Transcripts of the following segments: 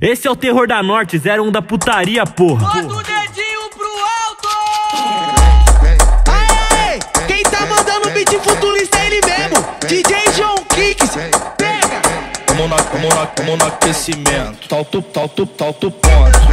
Esse é o terror da Norte, 01 da putaria, porra. Bota o dedinho pro alto! Aê! Quem tá mandando o beat futurista é ele mesmo, DJ João Kicks. Pega! Vamos no aquecimento. Talto ponto.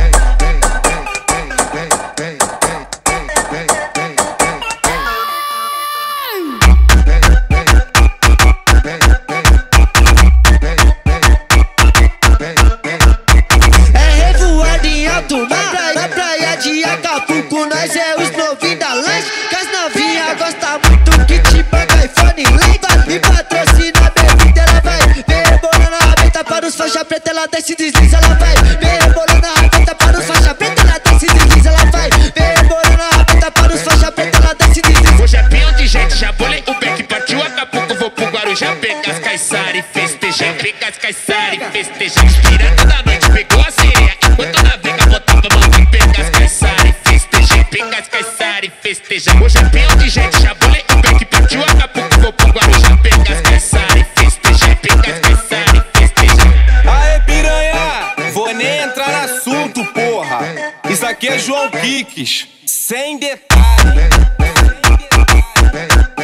Na praia de Acapulco, nós é os novinhos da lanche. Que as novinhas gostam muito que te banca iPhone leva. Me patrocina, bebida, ela vai rebolando a rabeta para os faixa preta, ela desce e desliza, ela vai rebolando a rabeta para os faixa preta, ela desce e desliza, ela vai rebolando a rabeta para os faixa preta, ela desce e desliza. Hoje é pinho de gente, já bolei o beck, partiu Acapulco, vou pro Guarujá pegar as Caiçara e festejar, pegar as Caiçara e festejar. Inspirando da noite, pegou a sereia, enquanto na briga botava a mão, pegar as Caiçara e festejar, pegar as Caiçara e festejar. Hoje é pinho de gente, já bolei o beck, partiu Acapulco, vou pro Guarujá pegar as Caiçara e festejar, pegar as Caiçara e festejar. Aê, piranha, vou nem entrar no assunto, porra. Isso aqui é João Kicks, sem detalhe.